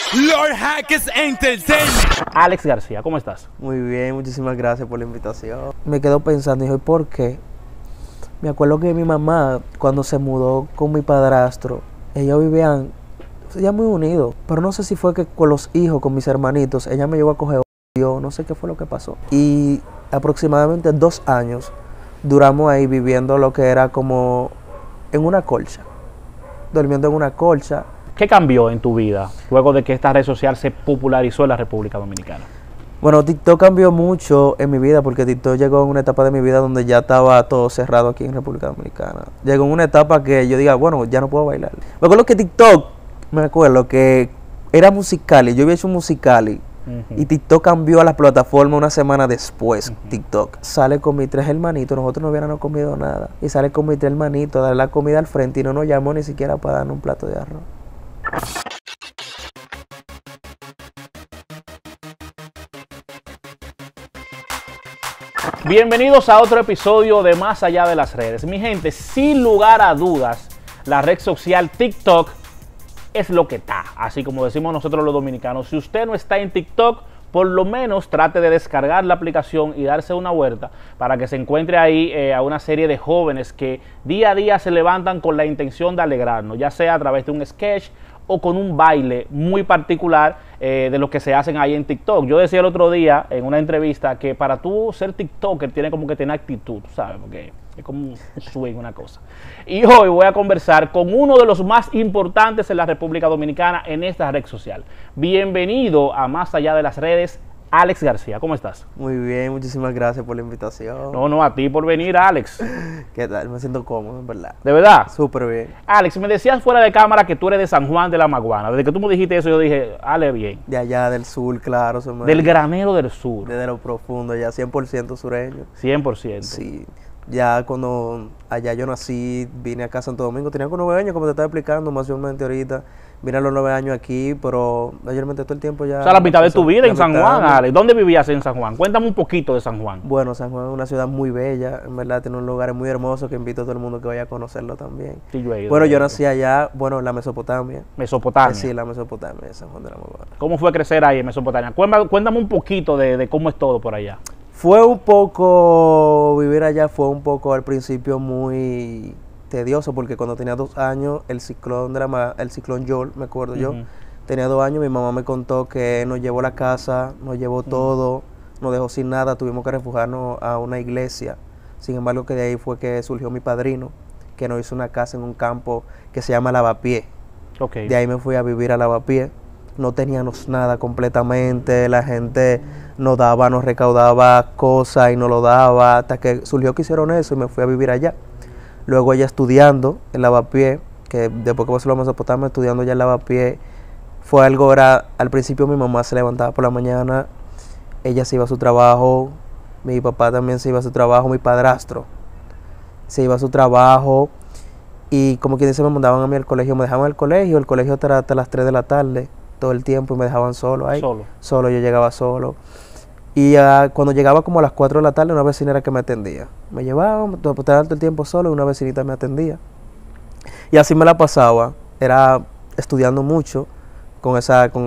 Lord Hackers Entertainment. Alex García, ¿cómo estás? Muy bien, muchísimas gracias por la invitación. Me quedo pensando, dije, ¿por qué? Me acuerdo que mi mamá, cuando se mudó con mi padrastro, ellos vivían ya muy unidos, pero no sé si fue que con los hijos, con mis hermanitos, ella me llevó a coger odio, no sé qué fue lo que pasó. Y aproximadamente 2 años duramos ahí viviendo lo que era como en una colcha, durmiendo en una colcha. ¿Qué cambió en tu vida luego de que esta red social se popularizó en la República Dominicana? Bueno, TikTok cambió mucho en mi vida porque TikTok llegó en una etapa de mi vida donde ya estaba todo cerrado aquí en República Dominicana. Llegó en una etapa que yo diga, bueno, ya no puedo bailar. Me acuerdo que TikTok, que era Musical.ly, yo había hecho un Musical.ly y TikTok cambió a la plataforma una semana después. TikTok sale con mis 3 hermanitos, nosotros no hubiéramos comido nada, y sale con mis 3 hermanitos a dar la comida al frente y no nos llamó ni siquiera para darnos un plato de arroz. Bienvenidos a otro episodio de Más Allá de las Redes. Mi gente, sin lugar a dudas, la red social TikTok es lo que está, así como decimos nosotros los dominicanos. Si usted no está en TikTok, por lo menos trate de descargar la aplicación y darse una vuelta para que se encuentre ahí a una serie de jóvenes que día a día se levantan con la intención de alegrarnos, ya sea a través de un sketch o con un baile muy particular de lo que se hacen ahí en TikTok. Yo decía el otro día en una entrevista que para tú ser TikToker tiene como que tener actitud, ¿sabes? Porque es como un swing, una cosa. Y hoy voy a conversar con uno de los más importantes en la República Dominicana en esta red social. Bienvenido a Más Allá de las Redes, Alex García. ¿Cómo estás? Muy bien, muchísimas gracias por la invitación. No, a ti por venir, Alex. ¿Qué tal? Me siento cómodo, en verdad. ¿De verdad? Súper bien. Alex, me decías fuera de cámara que tú eres de San Juan de la Maguana. Desde que tú me dijiste eso, yo dije, Ale, bien. De allá del sur, claro. Del granero del sur. Desde lo profundo, ya 100% sureño. 100%. Sí. Ya cuando allá yo nací, vine acá a Santo Domingo, tenía como 9 años, como te estaba explicando mayormente ahorita. Vine a los 9 años aquí, pero mayormente todo el tiempo ya... O sea, la mitad de tu vida en San Juan, Alex. ¿Dónde vivías en San Juan? Cuéntame un poquito de San Juan. Bueno, San Juan es una ciudad muy bella, en verdad tiene un lugar muy hermoso que invito a todo el mundo que vaya a conocerlo también. Sí, yo he ido, bueno, yo nací allá, bueno, en la Mesopotamia. Mesopotamia. Sí, la Mesopotamia de San Juan de la Maguana. ¿Cómo fue crecer ahí en Mesopotamia? Cuéntame un poquito de cómo es todo por allá. Fue un poco, vivir allá fue un poco al principio muy tedioso porque cuando tenía 2 años, el ciclón Joel, me acuerdo yo, tenía 2 años, mi mamá me contó que nos llevó la casa, nos llevó todo, nos dejó sin nada, tuvimos que refugiarnos a una iglesia. Sin embargo, que de ahí fue que surgió mi padrino, que nos hizo una casa en un campo que se llama Lavapié. Okay. De ahí me fui a vivir a Lavapié. No teníamos nada completamente, la gente nos recaudaba cosas y nos lo daba, hasta que surgió que hicieron eso y me fui a vivir allá. Luego ella estudiando en Lavapié, que después que pasó a Mesopotamia, estudiando ya en Lavapié, fue algo, al principio mi mamá se levantaba por la mañana, ella se iba a su trabajo, mi papá también se iba a su trabajo, mi padrastro se iba a su trabajo, y como quien dice me mandaban a mí al colegio, me dejaban al colegio, el colegio hasta las 3 de la tarde, todo el tiempo, y me dejaban solo ahí. Solo, yo llegaba solo. Y cuando llegaba como a las 4 de la tarde, una vecina era que me atendía. Me llevaban, todo el tiempo solo, y una vecinita me atendía. Y así me la pasaba, era estudiando mucho, con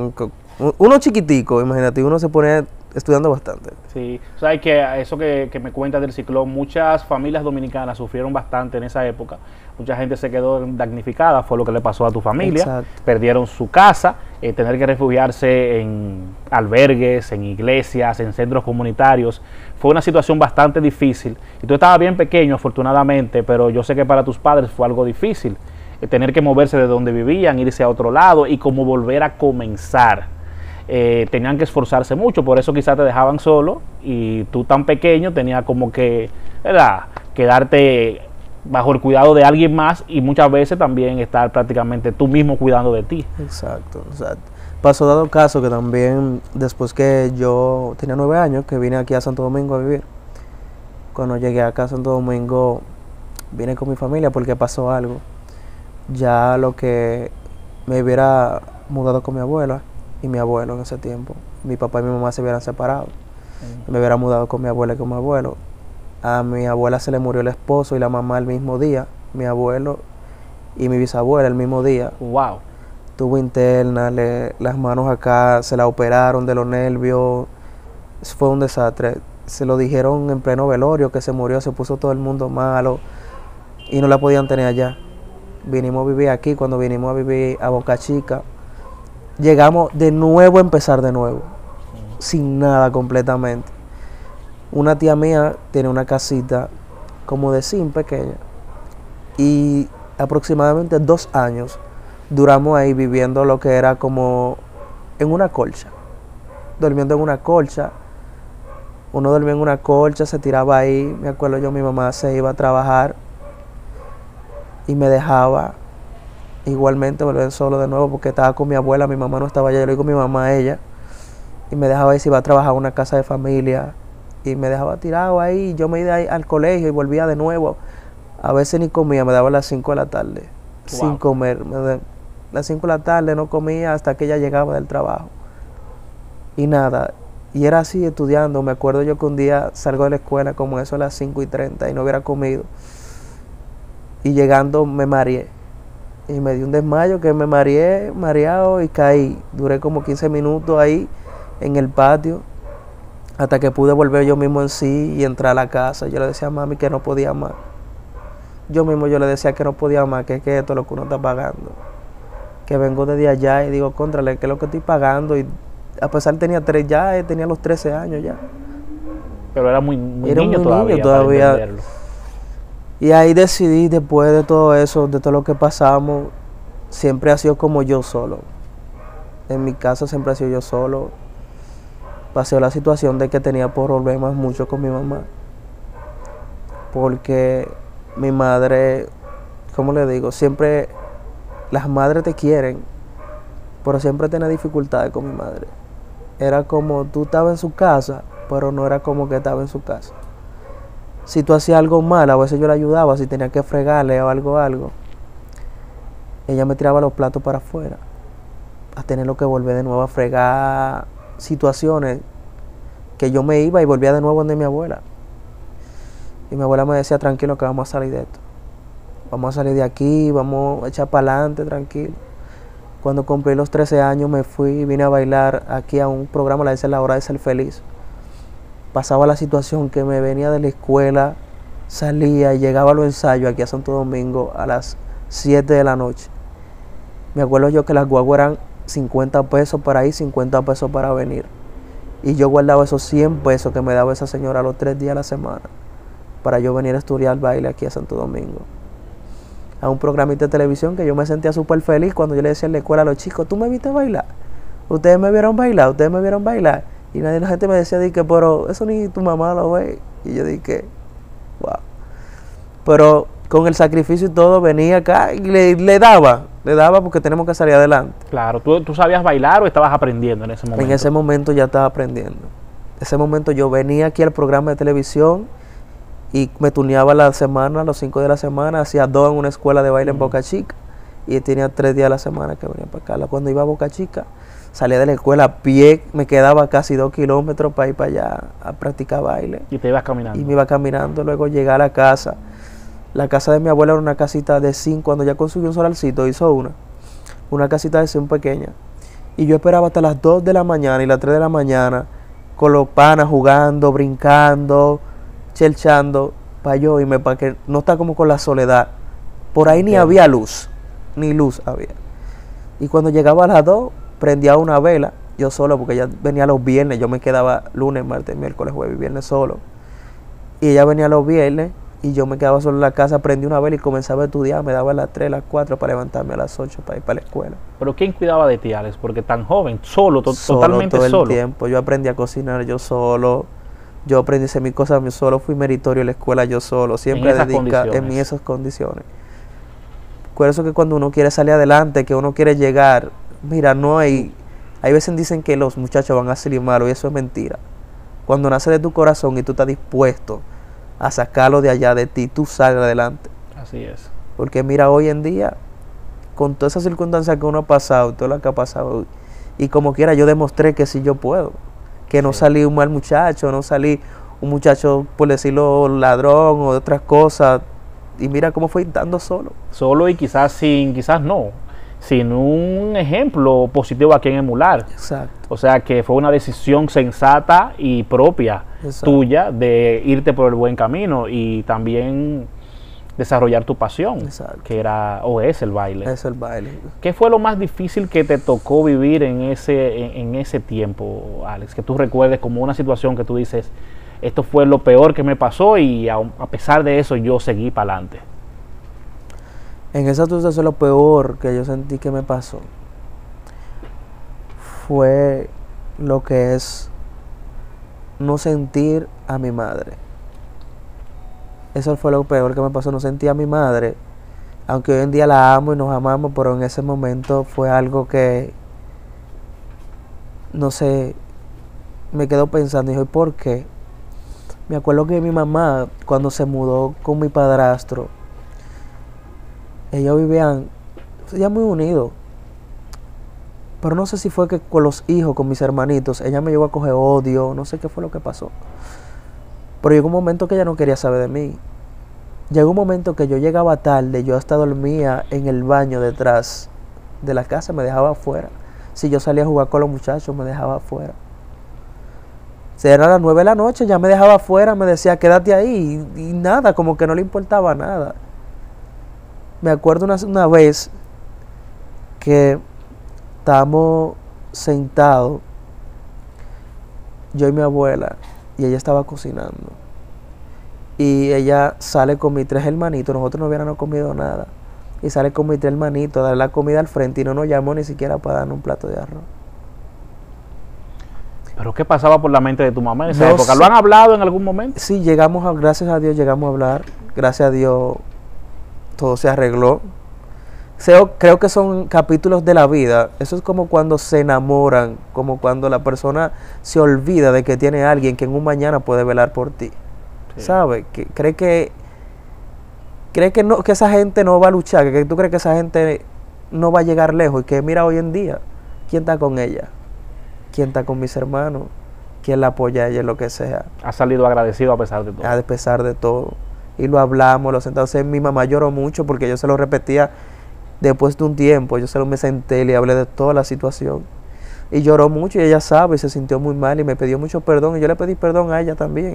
uno chiquitico, imagínate, uno se pone estudiando bastante. Sí, o sea, que eso que me cuentas del ciclón, muchas familias dominicanas sufrieron bastante en esa época. Mucha gente se quedó damnificada, fue lo que le pasó a tu familia. Exacto. Perdieron su casa, tener que refugiarse en albergues, en iglesias, en centros comunitarios. Fue una situación bastante difícil. Y tú estabas bien pequeño, afortunadamente, pero yo sé que para tus padres fue algo difícil. Tener que moverse de donde vivían, irse a otro lado y como volver a comenzar. Tenían que esforzarse mucho, por eso quizás te dejaban solo y tú tan pequeño tenías como que, ¿verdad?, quedarte bajo el cuidado de alguien más y muchas veces también estar prácticamente tú mismo cuidando de ti. Exacto. Pasó dado caso que también después que yo tenía 9 años, que vine aquí a Santo Domingo a vivir, cuando llegué acá a Santo Domingo vine con mi familia porque pasó algo. Ya lo que me hubiera mudado con mi abuela y mi abuelo en ese tiempo. Mi papá y mi mamá se hubieran separado. Me hubiera mudado con mi abuela y con mi abuelo. A mi abuela se le murió el esposo y la mamá el mismo día. Mi abuelo y mi bisabuela el mismo día. Wow. tuvo interna, las manos acá se la operaron de los nervios. Eso fue un desastre. Se lo dijeron en pleno velorio que se murió, se puso todo el mundo malo y no la podían tener allá. Vinimos a vivir aquí, cuando vinimos a vivir a Boca Chica, llegamos de nuevo a empezar de nuevo, sin nada completamente. Una tía mía tiene una casita como de zinc pequeña y aproximadamente 2 años duramos ahí viviendo lo que era como en una colcha, durmiendo en una colcha. Uno dormía en una colcha, se tiraba ahí. Me acuerdo yo, mi mamá se iba a trabajar y me dejaba igualmente volver solo de nuevo porque estaba con mi abuela, mi mamá no estaba allá, yo le digo mi mamá a ella, y me dejaba ahí, se iba a trabajar a una casa de familia y me dejaba tirado ahí. Yo me iba ahí al colegio y volvía de nuevo. A veces ni comía, me daba a las 5 de la tarde, wow, sin comer. A las 5 de la tarde no comía hasta que ella llegaba del trabajo. Y nada, y era así estudiando. Me acuerdo yo que un día salgo de la escuela como eso a las 5:30 y no hubiera comido. Y llegando me mareé. Y me dio un desmayo que me mareé, mareado, y caí. Duré como 15 minutos ahí en el patio hasta que pude volver yo mismo en sí y entrar a la casa. Yo le decía a mami que no podía más. Yo mismo yo le decía que no podía más, que esto es lo que uno está pagando. Que vengo desde allá y digo, contrale, que es lo que estoy pagando. Y a pesar tenía los 13 años ya. Pero era muy niño muy todavía. Niño todavía. Y ahí decidí, después de todo eso, de todo lo que pasamos, siempre ha sido como yo solo. En mi casa siempre ha sido yo solo. Pasé la situación de que tenía problemas mucho con mi mamá. Porque mi madre, ¿cómo le digo? Siempre las madres te quieren, pero siempre tenía dificultades con mi madre. Era como tú estabas en su casa, pero no era como que estaba en su casa. Si tú hacías algo mal, a veces yo le ayudaba, si tenía que fregarle o algo. Ella me tiraba los platos para afuera, a tenerlo que volver de nuevo a fregar. Situaciones que yo me iba y volvía de nuevo donde mi abuela. Y mi abuela me decía, tranquilo que vamos a salir de esto. Vamos a salir de aquí, vamos a echar para adelante, tranquilo. Cuando cumplí los 13 años me fui y vine a bailar aquí a un programa, la dice La Hora de Ser Feliz. Pasaba la situación que me venía de la escuela, salía y llegaba a los ensayos aquí a Santo Domingo a las 7 de la noche. Me acuerdo yo que las guaguas eran 50 pesos para ir, 50 pesos para venir. Y yo guardaba esos 100 pesos que me daba esa señora los 3 días a la semana para yo venir a estudiar baile aquí a Santo Domingo. A un programita de televisión que yo me sentía súper feliz cuando yo le decía en la escuela a los chicos, ¿tú me viste bailar? ¿Ustedes me vieron bailar? ¿Ustedes me vieron bailar? Y la gente me decía, pero eso ni tu mamá lo ve. Y yo dije, wow. Pero con el sacrificio y todo, venía acá y le daba porque tenemos que salir adelante. Claro, ¿tú sabías bailar o estabas aprendiendo en ese momento? En ese momento ya estaba aprendiendo. En ese momento yo venía aquí al programa de televisión y me turneaba la semana, los 5 días de la semana, hacía 2 en una escuela de baile en Boca Chica y tenía 3 días a la semana que venía para acá. Cuando iba a Boca Chica, salía de la escuela a pie, me quedaba casi 2 kilómetros para ir para allá a practicar baile. ¿Y te ibas caminando? Y me iba caminando, luego llegué a la casa. La casa de mi abuela era una casita de zinc, cuando ya consiguió un solarcito, hizo una casita de zinc pequeña. Y yo esperaba hasta las 2 de la mañana y las 3 de la mañana, con los panas jugando, brincando, chelchando, para yo irme, para que no está como con la soledad. Por ahí ni había luz, ni luz había. Y cuando llegaba a las 2, prendía una vela, yo solo, porque ella venía los viernes, yo me quedaba lunes, martes, miércoles, jueves y viernes solo. Y ella venía los viernes, y yo me quedaba solo en la casa, prendí una vela y comenzaba a estudiar, me daba a las 3, las 4 para levantarme a las 8 para ir para la escuela. ¿Pero quién cuidaba de ti, Alex? Porque tan joven, totalmente todo solo. El tiempo, yo aprendí a cocinar yo solo, yo aprendí a hacer mis cosas yo solo, fui meritorio en la escuela yo solo, siempre en esas condiciones. Por eso que cuando uno quiere salir adelante, que uno quiere llegar, mira, no hay veces dicen que los muchachos van a salir malos y eso es mentira. Cuando nace de tu corazón y tú estás dispuesto a sacarlo de allá de ti, tú sales adelante. Así es. Porque mira, hoy en día, con todas esas circunstancias que uno ha pasado, todo lo que ha pasado, y como quiera yo demostré que sí yo puedo, que no salí un mal muchacho, no salí un muchacho, por decirlo, ladrón o de otras cosas, y mira cómo fue estando solo. Solo y quizás sin un ejemplo positivo a quien emular. Exacto. O sea que fue una decisión sensata y propia Exacto. tuya de irte por el buen camino y también desarrollar tu pasión, Exacto. que era o es el baile. Es el baile. ¿Qué fue lo más difícil que te tocó vivir en ese tiempo, Alex? Que tú recuerdes como una situación que tú dices, esto fue lo peor que me pasó y a pesar de eso yo seguí para adelante. En esa situación lo peor que yo sentí que me pasó fue lo que es no sentir a mi madre. Eso fue lo peor que me pasó, no sentí a mi madre. Aunque hoy en día la amo y nos amamos, pero en ese momento fue algo que, no sé, me quedo pensando, y dije, ¿por qué? Me acuerdo que mi mamá, cuando se mudó con mi padrastro, ellos vivían ya muy unidos. Pero no sé si fue que con los hijos, con mis hermanitos, ella me llegó a coger odio, no sé qué fue lo que pasó. Pero llegó un momento que ella no quería saber de mí. Llegó un momento que yo llegaba tarde, yo hasta dormía en el baño detrás de la casa, me dejaba afuera. Si yo salía a jugar con los muchachos, me dejaba afuera. Si eran las 9 de la noche, ya me dejaba afuera, me decía, quédate ahí. Y nada, como que no le importaba nada. Me acuerdo una vez que estábamos sentados, yo y mi abuela, y ella estaba cocinando. Y ella sale con mis 3 hermanitos, nosotros no hubiéramos comido nada. Y sale con mis 3 hermanitos a dar la comida al frente y no nos llamó ni siquiera para darnos un plato de arroz. ¿Pero qué pasaba por la mente de tu mamá en esa No época? sé. ¿Lo han hablado en algún momento? Sí, gracias a Dios llegamos a hablar. Gracias a Dios todo se arregló. Creo que son capítulos de la vida. Eso es como cuando se enamoran, como cuando la persona se olvida de que tiene a alguien que en un mañana puede velar por ti. Sí. ¿Sabe? Cree que no, que esa gente no va a luchar, que tú crees que esa gente no va a llegar lejos y que mira hoy en día, ¿quién está con ella? ¿Quién está con mis hermanos? ¿Quién la apoya a ella en lo que sea? Ha salido agradecido a pesar de todo. A pesar de todo. Y lo hablamos, lo sentamos. Mi mamá lloró mucho porque yo se lo repetía después de un tiempo. Yo me senté y le hablé de toda la situación. Y lloró mucho y ella sabe y se sintió muy mal y me pidió mucho perdón. Y yo le pedí perdón a ella también.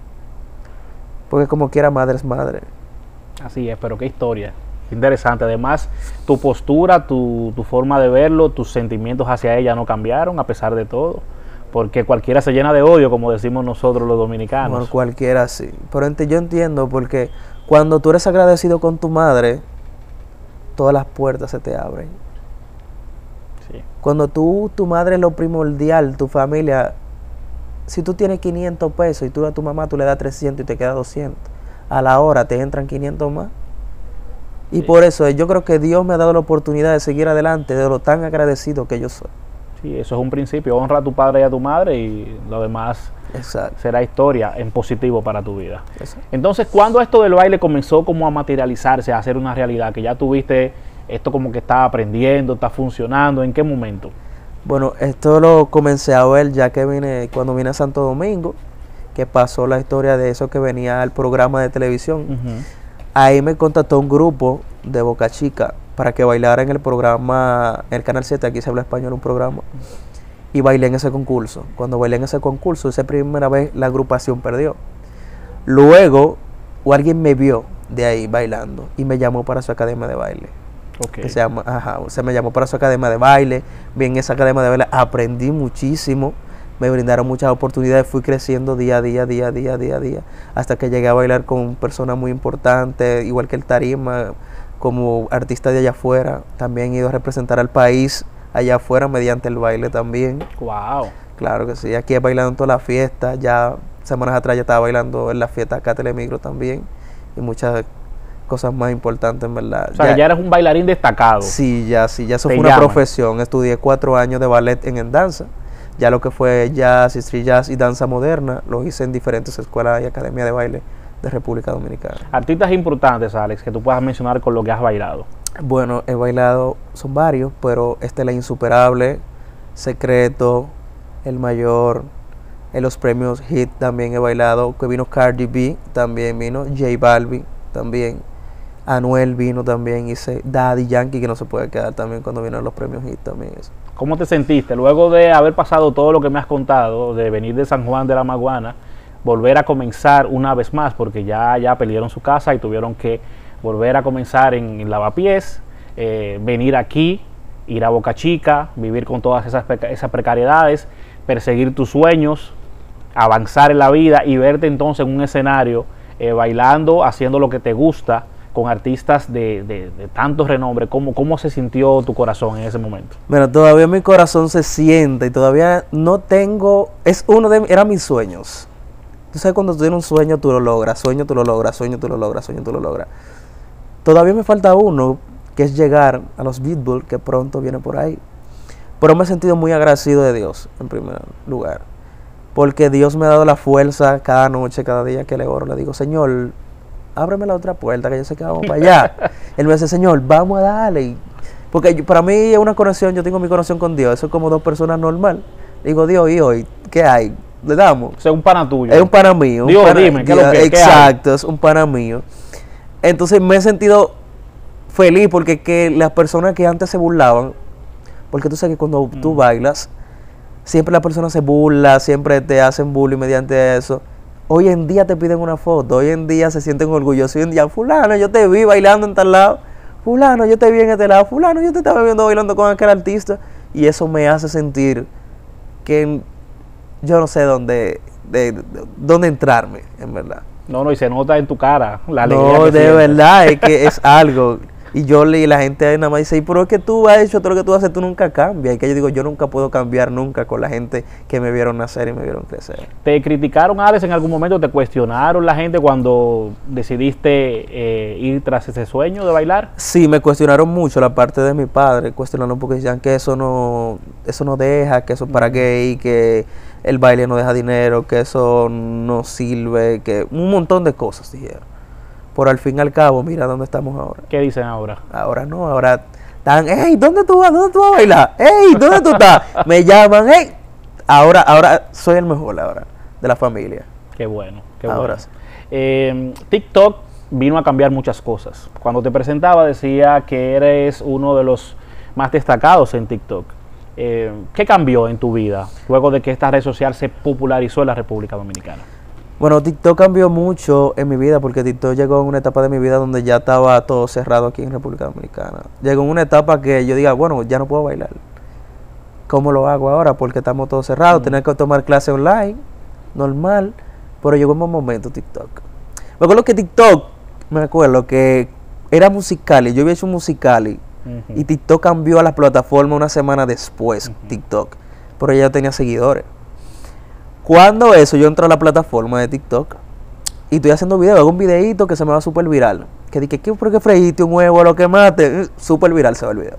Porque como quiera, madre es madre. Así es, pero qué historia. Interesante. Además, tu postura, tu forma de verlo, tus sentimientos hacia ella no cambiaron a pesar de todo. Porque cualquiera se llena de odio, como decimos nosotros los dominicanos. Bueno, cualquiera sí. Pero yo entiendo porque cuando tú eres agradecido con tu madre, todas las puertas se te abren. Sí. Cuando tu madre es lo primordial, tu familia, si tú tienes 500 pesos y tú a tu mamá tú le das 300 y te queda 200, a la hora te entran 500 más. Y por eso yo creo que Dios me ha dado la oportunidad de seguir adelante, de lo tan agradecido que yo soy. Sí, eso es un principio. Honra a tu padre y a tu madre y lo demás Exacto. será historia en positivo para tu vida. Exacto. Entonces, ¿cuándo esto del baile comenzó como a materializarse, a hacer una realidad? Que ya tuviste esto como que está aprendiendo, está funcionando. ¿En qué momento? Bueno, esto lo comencé a ver ya que cuando vine a Santo Domingo, que pasó la historia de eso que venía al programa de televisión. Ahí me contactó un grupo de Boca Chica para que bailara en el programa, en el Canal 7, aquí se habla español, un programa. Y bailé en ese concurso. Cuando bailé en ese concurso, esa primera vez la agrupación perdió. Luego, alguien me vio de ahí bailando y me llamó para su academia de baile. Okay. Que se me llamó para su academia de baile. Vi en esa academia de baile, aprendí muchísimo. Me brindaron muchas oportunidades, fui creciendo día a día, hasta que llegué a bailar con personas muy importantes, igual que el Tarima, como artista de allá afuera. También he ido a representar al país allá afuera mediante el baile también. Wow. Claro que sí, aquí he bailado en todas las fiestas, ya semanas atrás ya estaba bailando en la fiesta acá Telemigro también, y muchas cosas más importantes, en verdad. O sea, que ya eres un bailarín destacado. Sí, ya eso Te fue una llaman. profesión. Estudié 4 años de ballet en danza. Ya lo que fue jazz, street jazz y danza moderna, lo hice en diferentes escuelas y academias de baile de República Dominicana. Artistas importantes, Alex, que tú puedas mencionar con lo que has bailado. Bueno, he bailado, son varios, pero La Insuperable, Secreto, El Mayor, en los premios HIT también he bailado, que vino Cardi B, también vino J Balvin, también. Anuel vino también, hice Daddy Yankee, que no se puede quedar también cuando vienen los premios Hit también. Eso. ¿Cómo te sentiste luego de haber pasado todo lo que me has contado, de venir de San Juan de la Maguana, volver a comenzar una vez más, porque ya perdieron su casa y tuvieron que volver a comenzar en Lavapiés, venir aquí, ir a Boca Chica, vivir con todas esas precariedades, perseguir tus sueños, avanzar en la vida y verte entonces en un escenario bailando, haciendo lo que te gusta, con artistas de tanto renombre? ¿Cómo se sintió tu corazón en ese momento? Mira, todavía mi corazón se siente y todavía no tengo, eran mis sueños. Tú sabes, cuando tú tienes un sueño, tú lo logras, sueño, tú lo logras, sueño, tú lo logras, sueño, tú lo logras. Todavía me falta uno, que es llegar a los Beatles, que pronto viene por ahí. Pero me he sentido muy agradecido de Dios, en primer lugar. Porque Dios me ha dado la fuerza cada noche, cada día que le oro. Le digo, Señor, ábreme la otra puerta, que yo sé que vamos para allá. Él me dice, Señor, vamos a darle. Porque para mí es una conexión, yo tengo mi conexión con Dios. Eso es como dos personas normal. Le digo, Dios, ¿y hoy qué hay? Le damos. O sea, un pana tuyo. Es un pana mío. Dios, dime, ¿qué es lo que exacto, es un pana mío. Entonces me he sentido feliz porque que las personas que antes se burlaban, porque tú sabes que cuando tú bailas, siempre las personas se burlan, siempre te hacen bullying mediante eso. Hoy en día te piden una foto, hoy en día se sienten orgullosos. Hoy en día, fulano, yo te vi bailando en tal lado. Fulano, yo te vi en este lado. Fulano, yo te estaba viendo bailando con aquel artista. Y eso me hace sentir que yo no sé dónde entrarme, en verdad. No, y se nota en tu cara la alegría. No, que de sientes. verdad, es que es algo. Y yo leí, la gente ahí nada más dice, pero es que tú has hecho todo lo que tú haces, tú nunca cambias. Y que yo digo, yo nunca puedo cambiar nunca con la gente que me vieron nacer y me vieron crecer. ¿Te criticaron, Alex, en algún momento? ¿Te cuestionaron la gente cuando decidiste ir tras ese sueño de bailar? Sí, me cuestionaron mucho la parte de mi padre, cuestionaron porque decían que eso no deja, que eso es para gay, que el baile no deja dinero, que eso no sirve, que un montón de cosas dijeron. Pero al fin y al cabo, mira dónde estamos ahora. ¿Qué dicen ahora? Ahora no, ahora están, hey, ¿dónde tú vas? ¿Dónde tú vas a bailar? Hey, ¿dónde tú estás? Me llaman, hey. Ahora soy el mejor ahora de la familia. Qué bueno, qué Ahora bueno. TikTok vino a cambiar muchas cosas. Cuando te presentaba decía que eres uno de los más destacados en TikTok. ¿Qué cambió en tu vida luego de que esta red social se popularizó en la República Dominicana? Bueno, TikTok cambió mucho en mi vida porque TikTok llegó en una etapa de mi vida donde ya estaba todo cerrado aquí en República Dominicana. Llegó en una etapa que yo diga, bueno, ya no puedo bailar. ¿Cómo lo hago ahora? Porque estamos todos cerrados, tener que tomar clase online, normal, pero llegó un buen momento TikTok. Me acuerdo que TikTok, me acuerdo que era Musical.ly, yo había hecho un Musical.ly y TikTok cambió a la plataforma una semana después, TikTok, pero ya tenía seguidores. Cuando eso, yo entro a la plataforma de TikTok y estoy haciendo video, hago un videito que se me va súper viral. Que dije, ¿qué por qué freíste un huevo a lo que mate? Súper viral se va el video.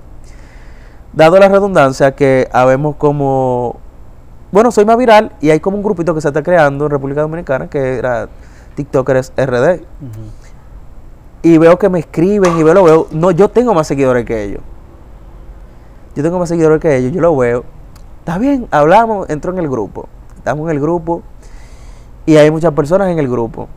Dado la redundancia que habemos como, bueno, soy más viral y hay como un grupito que se está creando en República Dominicana que era TikTokers RD. Y veo que me escriben y veo, no, yo tengo más seguidores que ellos. Yo tengo más seguidores que ellos, yo lo veo. Está bien, hablamos, entro en el grupo. Estamos en el grupo y hay muchas personas en el grupo.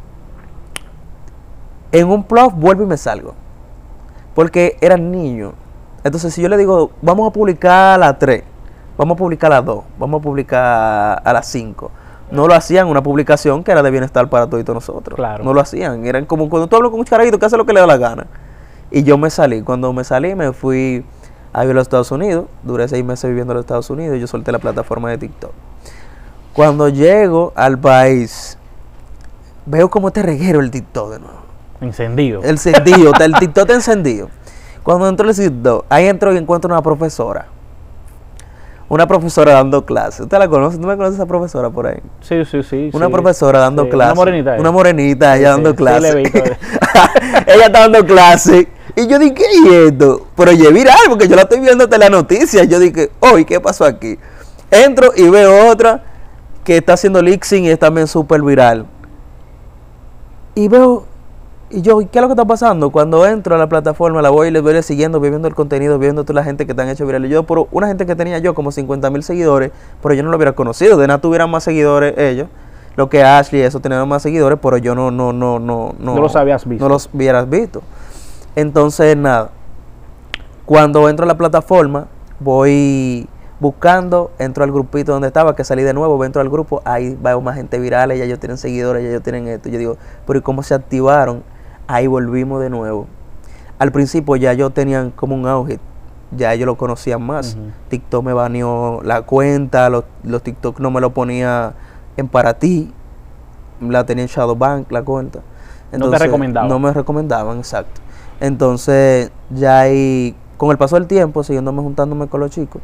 En un plug vuelvo y me salgo. Porque eran niños. Entonces si yo le digo, vamos a publicar a las 3, vamos a publicar a las 2, vamos a publicar a las 5. No lo hacían una publicación que era de bienestar para todos nosotros. Claro. No lo hacían. Eran como cuando tú hablas con un carajito que hace lo que le da la gana. Y yo me salí. Cuando me salí me fui a vivir a los Estados Unidos. Duré 6 meses viviendo en los Estados Unidos y yo solté la plataforma de TikTok. Cuando llego al país, veo como este reguero el TikTok de nuevo. Encendido. El encendido, el TikTok está encendido. Cuando entro al TikTok, ahí entro y encuentro una profesora. Una profesora dando clases. ¿Usted la conoce? ¿Tú la conoces esa profesora por ahí? Sí. Una profesora dando clases. Una morenita. Una morenita, ella dando clases. Sí, le vi todo. Ella está dando clases. Y yo dije, ¿qué es esto? Pero oye, viral, porque yo la estoy viendo hasta en las noticias. Yo dije, oye, ¿qué pasó aquí? Entro y veo otra que está haciendo lip sync y es también súper viral. Y veo, y yo, ¿qué es lo que está pasando? Cuando entro a la plataforma, la voy y les voy siguiendo, viendo el contenido, viendo toda la gente que te han hecho viral. Y yo, por una gente que tenía yo como 50,000 seguidores, pero yo no lo hubiera conocido. De nada tuvieran más seguidores ellos. Lo que Ashley y eso tenían más seguidores, pero yo no los habías visto. No los hubieras visto. Entonces, nada, cuando entro a la plataforma, voy buscando, entro al grupito donde estaba, que salí de nuevo, entro al grupo, ahí veo más gente viral, ya ellos tienen seguidores, ya ellos tienen esto. Yo digo, pero ¿y cómo se activaron? Ahí volvimos de nuevo. Al principio ya yo tenían como un auge, ya ellos lo conocían más. TikTok me baneó la cuenta, los TikTok no me lo ponía en para ti, la tenía en Shadowbank la cuenta. Entonces, no te recomendaban. No me recomendaban, exacto. Entonces ya ahí, con el paso del tiempo, siguiéndome juntándome con los chicos,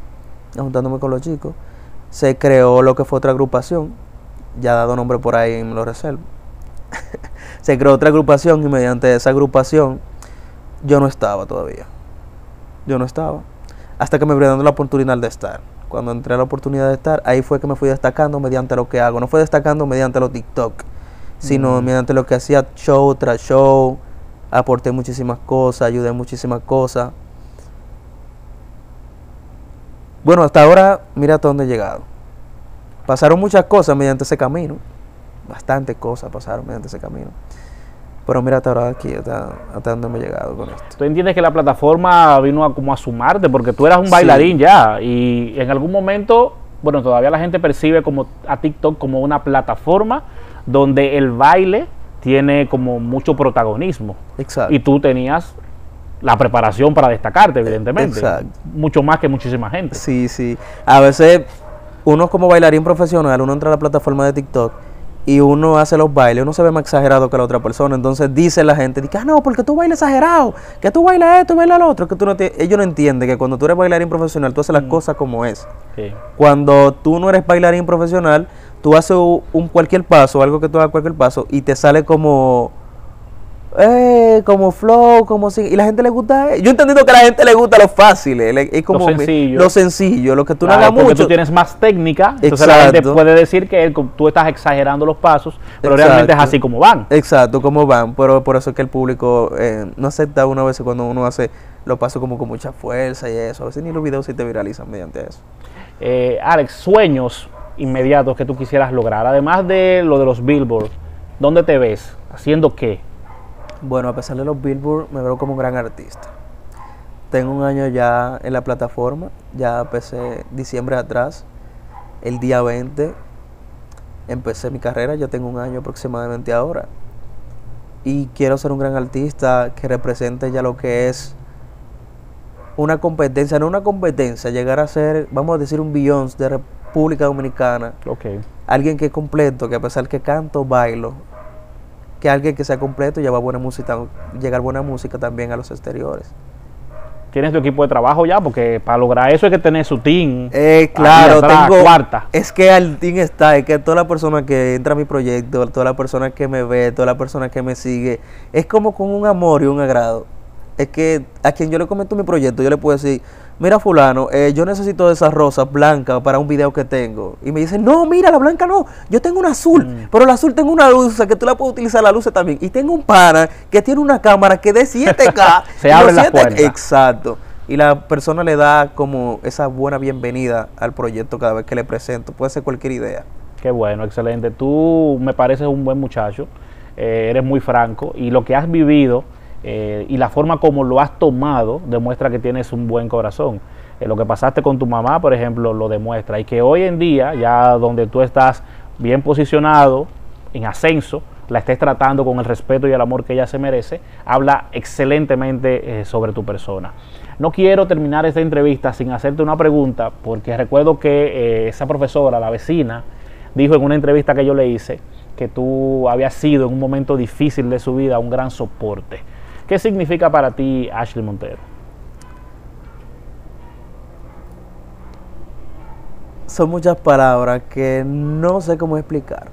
se creó lo que fue otra agrupación, ya dado nombre por ahí me lo reservo. Se creó otra agrupación y mediante esa agrupación yo no estaba todavía. Hasta que me abrió dando la oportunidad de estar. Cuando entré a la oportunidad de estar, ahí fue que me fui destacando mediante lo que hago. No fue destacando mediante los TikTok, sino mediante lo que hacía show tras show. Aporté muchísimas cosas, ayudé muchísimas cosas. Bueno, hasta ahora, mira hasta dónde he llegado. Pasaron muchas cosas mediante ese camino. Bastantes cosas pasaron mediante ese camino. Pero mira hasta ahora aquí, hasta dónde hemos llegado con esto. ¿Tú entiendes que la plataforma vino como a sumarte? Porque tú eras un bailarín ya. Y en algún momento, bueno, todavía la gente percibe como a TikTok como una plataforma donde el baile tiene como mucho protagonismo. Exacto. Y tú tenías la preparación para destacarte, evidentemente. Exacto. Mucho más que muchísima gente. Sí, sí. A veces uno como bailarín profesional, uno entra a la plataforma de TikTok y uno hace los bailes, uno se ve más exagerado que la otra persona. Entonces dice la gente, no, porque tú bailas exagerado, que tú bailas esto, bailas lo otro. Que tú no ellos no entienden que cuando tú eres bailarín profesional, tú haces las cosas como es. Sí. Cuando tú no eres bailarín profesional, tú haces cualquier paso, algo que tú hagas cualquier paso, y te sale como flow, como si, y la gente le gusta. Yo he entendido que a la gente le gusta lo fácil, es como lo sencillo, lo que tú no hagas mucho. Porque tú tienes más técnica, entonces la gente puede decir que tú estás exagerando los pasos, pero realmente es así como van. Exacto, como van, pero por eso es que el público no acepta una vez cuando uno hace los pasos como con mucha fuerza y eso. A veces ni los videos sí te viralizan mediante eso. Alex, sueños inmediatos que tú quisieras lograr, además de lo de los Billboard, ¿dónde te ves? ¿Haciendo qué? Bueno, a pesar de los Billboard, me veo como un gran artista. Tengo un año ya en la plataforma, ya empecé diciembre atrás, el día 20, empecé mi carrera, ya tengo un año aproximadamente ahora. Y quiero ser un gran artista que represente ya lo que es una competencia, no una competencia, llegar a ser, vamos a decir, un Beyoncé de República Dominicana. Okay. Alguien que es completo, que a pesar que canto, bailo, que alguien que sea completo, lleva buena música, llegar buena música también a los exteriores. ¿Tienes tu equipo de trabajo ya? Porque para lograr eso hay que tener su team. Claro, tengo cuarta. Es que el team está, es que toda la persona que entra a mi proyecto, toda la persona que me ve, toda la persona que me sigue, es como con un amor y un agrado. Es que a quien yo le comento mi proyecto, yo le puedo decir, mira fulano, yo necesito de esas rosas blancas para un video que tengo. Y me dicen, no, mira, la blanca no, yo tengo una azul, pero la azul tengo una luz, o sea, que tú la puedes utilizar la luz también. Y tengo un pana que tiene una cámara que de 7K. Se abre la puerta. Exacto. Y la persona le da como esa buena bienvenida al proyecto cada vez que le presento. Puede ser cualquier idea. Qué bueno, excelente. Tú me pareces un buen muchacho, eres muy franco y lo que has vivido y la forma como lo has tomado demuestra que tienes un buen corazón. Lo que pasaste con tu mamá, por ejemplo, lo demuestra. Y que hoy en día, ya donde tú estás bien posicionado, en ascenso, la estés tratando con el respeto y el amor que ella se merece, habla excelentemente sobre tu persona. No quiero terminar esta entrevista sin hacerte una pregunta, porque recuerdo que esa profesora, la vecina, dijo en una entrevista que yo le hice que tú habías sido en un momento difícil de su vida un gran soporte. ¿Qué significa para ti Ashley Montero? Son muchas palabras que no sé cómo explicar.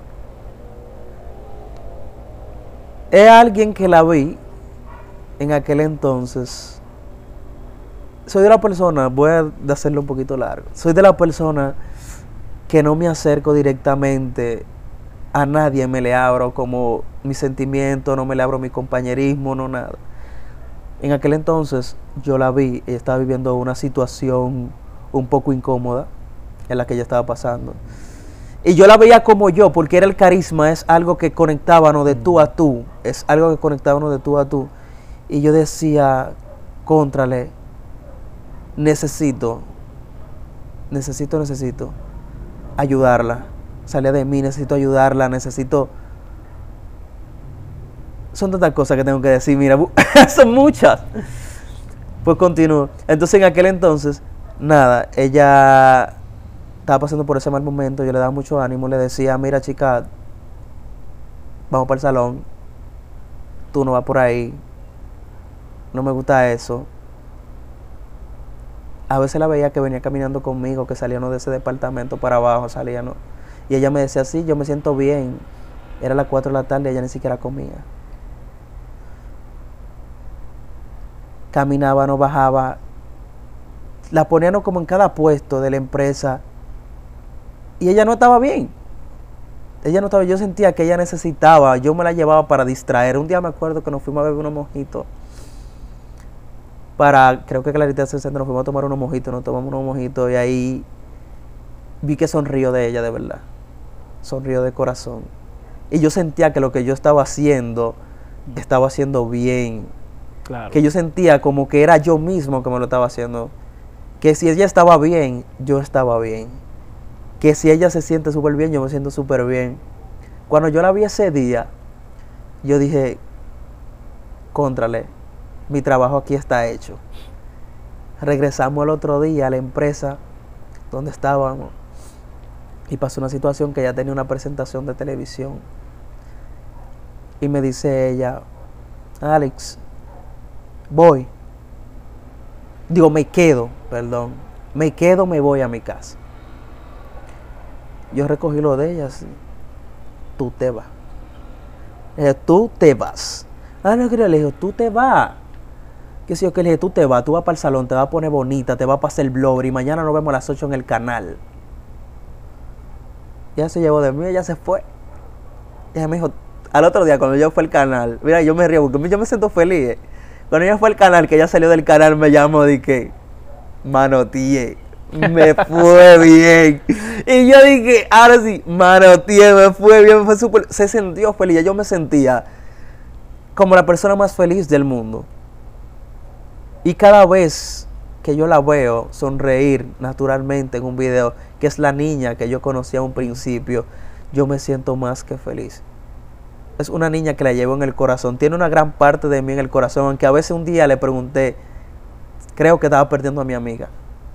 Es alguien que la vi en aquel entonces. Soy de la persona, voy a hacerlo un poquito largo. Soy de la persona que no me acerco directamente a nadie, me le abro como mi sentimiento, no me le abro mi compañerismo, no nada. En aquel entonces yo la vi, ella estaba viviendo una situación un poco incómoda en la que ella estaba pasando. Y yo la veía como yo, porque era el carisma, es algo que conectábamos de tú a tú, es algo que conectábamos de tú a tú. Y yo decía, contrale, necesito ayudarla. Salía de mí, necesito ayudarla, necesito... Son tantas cosas que tengo que decir, mira, son muchas. Pues continúo. Entonces en aquel entonces, nada, ella estaba pasando por ese mal momento, yo le daba mucho ánimo, le decía, mira chica, vamos para el salón, tú no vas por ahí, no me gusta eso. A veces la veía que venía caminando conmigo, que salíamos de ese departamento para abajo, salíamos. Y ella me decía, sí, yo me siento bien. Era las 4 de la tarde, ella ni siquiera comía. Caminaba, no bajaba. La ponían como en cada puesto de la empresa. Y ella no estaba bien. Ella no estaba, yo sentía que ella necesitaba, yo me la llevaba para distraer. Un día me acuerdo que nos fuimos a beber unos mojitos. Creo que Clarita del Centro nos fuimos a tomar unos mojitos, nos tomamos unos mojitos y ahí vi que sonrió de ella de verdad. Sonrió de corazón. Y yo sentía que lo que yo estaba haciendo bien. Claro. Que yo sentía como que era yo mismo que me lo estaba haciendo. Que si ella estaba bien, yo estaba bien. Que si ella se siente súper bien, yo me siento súper bien. Cuando yo la vi ese día, yo dije, contrale, mi trabajo aquí está hecho. Regresamos el otro día a la empresa donde estábamos y pasó una situación que ella tenía una presentación de televisión. Y me dice ella, Alex, me voy a mi casa. Yo recogí lo de ella así. Tú te vas. Tú te vas. No, que le dije, tú te vas. Que si yo que le dije, tú te vas para el salón, te vas a poner bonita, te vas a pasar el blogger y mañana nos vemos a las 8 en el canal. Ella se llevó de mí, ella se fue. Ella me dijo, al otro día cuando yo fui al canal, mira, yo me río porque yo me siento feliz. Cuando ella fue al canal, que ella salió del canal, me llamó y dije, manotíe, me fue bien. Y yo dije, ahora sí, manotíe, me fue bien, me fue súper. Se sintió feliz, yo me sentía como la persona más feliz del mundo. Y cada vez que yo la veo sonreír naturalmente en un video, que es la niña que yo conocí a un principio, yo me siento más que feliz. Es una niña que la llevo en el corazón, tiene una gran parte de mí en el corazón, aunque a veces un día le pregunté, creo que estaba perdiendo a mi amiga.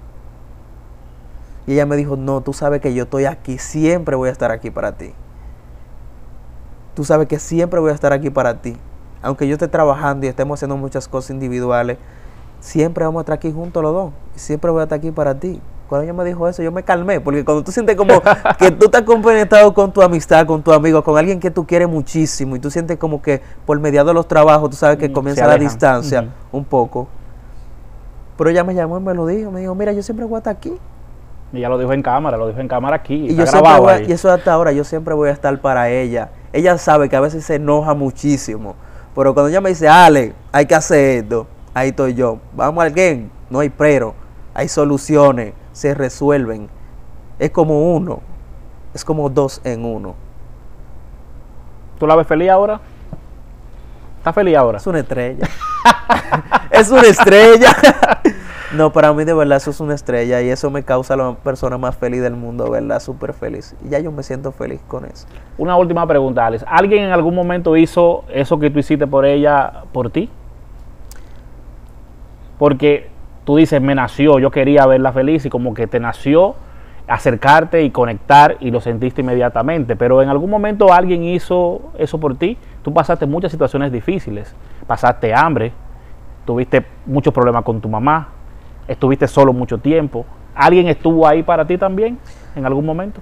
Y ella me dijo, no, tú sabes que yo estoy aquí, siempre voy a estar aquí para ti. Tú sabes que siempre voy a estar aquí para ti. Aunque yo esté trabajando y estemos haciendo muchas cosas individuales, siempre vamos a estar aquí juntos los dos. Y siempre voy a estar aquí para ti. Cuando ella me dijo eso, yo me calmé. Porque cuando tú sientes como que tú estás compenetrado con tu amistad, con tu amigo, con alguien que tú quieres muchísimo, y tú sientes como que por mediado de los trabajos, tú sabes que comienza la distancia un poco. Pero ella me llamó y me lo dijo. Me dijo, mira, yo siempre voy a estar aquí. Y ella lo dijo en cámara aquí. Y yo siempre voy, y eso hasta ahora, yo siempre voy a estar para ella. Ella sabe que a veces se enoja muchísimo. Pero cuando ella me dice, Ale, hay que hacer esto, ahí estoy yo. Vamos al game, no hay pero, hay soluciones, se resuelven. Es como uno, es como 2 en 1. ¿Tú la ves feliz ahora? ¿Estás feliz ahora? Es una estrella. Es una estrella. No, para mí de verdad eso es una estrella y eso me causa la persona más feliz del mundo, ¿verdad? Súper feliz. Y ya yo me siento feliz con eso. Una última pregunta, Alex. ¿Alguien en algún momento hizo eso que tú hiciste por ella, por ti? Porque tú dices, me nació, yo quería verla feliz y como que te nació acercarte y conectar y lo sentiste inmediatamente. Pero en algún momento alguien hizo eso por ti. Tú pasaste muchas situaciones difíciles. Pasaste hambre, tuviste muchos problemas con tu mamá. Estuviste solo mucho tiempo. ¿Alguien estuvo ahí para ti también en algún momento?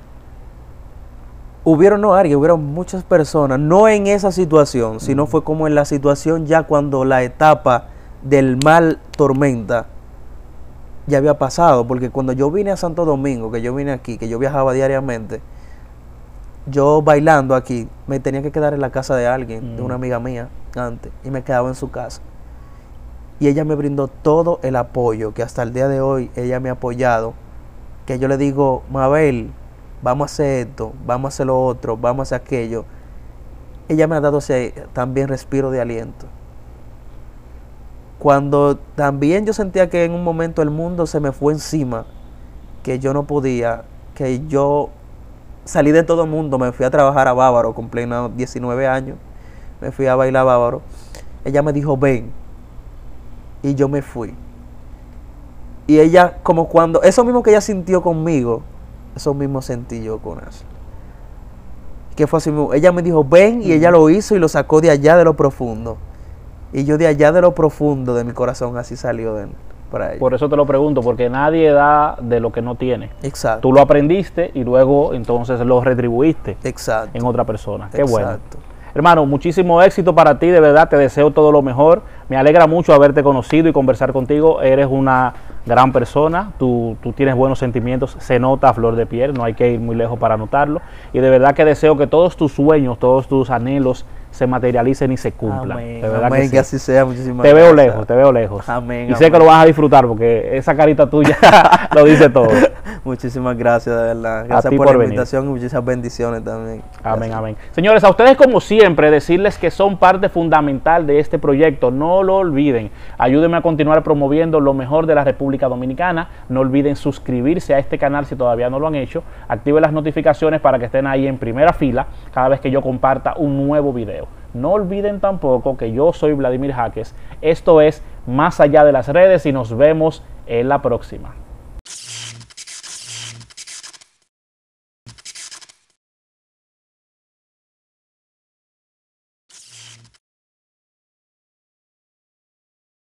Hubieron muchas personas, no en esa situación, sino fue como en la situación ya cuando la etapa del mal tormenta ya había pasado. Porque cuando yo vine a Santo Domingo, que yo vine aquí, que yo viajaba diariamente, yo bailando aquí, me tenía que quedar en la casa de alguien, de una amiga mía antes, y me quedaba en su casa. Y ella me brindó todo el apoyo, que hasta el día de hoy ella me ha apoyado. Que yo le digo, Mabel, vamos a hacer esto, vamos a hacer lo otro, vamos a hacer aquello. Ella me ha dado ese también respiro de aliento. cuando también yo sentía que en un momento el mundo se me fue encima, que yo no podía, que yo salí de todo el mundo, me fui a trabajar a Bávaro, cumplí 19 años, me fui a bailar a Bávaro. Ella me dijo, ven, y yo me fui. Y ella, como cuando, eso mismo que ella sintió conmigo, eso mismo sentí yo con eso. Que fue así mismo, ella me dijo, ven, y ella lo hizo y lo sacó de allá de lo profundo. Y yo de allá de lo profundo de mi corazón, así salió para ella. Por eso te lo pregunto, porque nadie da de lo que no tiene. Exacto. Tú lo aprendiste y luego entonces lo retribuiste Exacto. en otra persona. Qué Exacto. bueno. Hermano, muchísimo éxito para ti, de verdad, te deseo todo lo mejor. Me alegra mucho haberte conocido y conversar contigo. Eres una gran persona, tú tienes buenos sentimientos, se nota a flor de piel, no hay que ir muy lejos para notarlo. Y de verdad que deseo que todos tus sueños, todos tus anhelos se materialicen y se cumplan. Amén, de verdad amén, que sí. que así sea. Muchísimas Te veo gracias. lejos, te veo lejos. Amén, Y sé amén. que lo vas a disfrutar porque esa carita tuya lo dice todo. Muchísimas gracias, de verdad. A Gracias ti por por la venir. invitación y muchísimas bendiciones también. Amén, Gracias. amén. Señores, a ustedes como siempre, decirles que son parte fundamental de este proyecto. No lo olviden. Ayúdenme a continuar promoviendo lo mejor de la República Dominicana. No olviden suscribirse a este canal si todavía no lo han hecho. Activen las notificaciones para que estén ahí en primera fila cada vez que yo comparta un nuevo video. No olviden tampoco que yo soy Vladimir Jaques. Esto es Más Allá de las Redes y nos vemos en la próxima.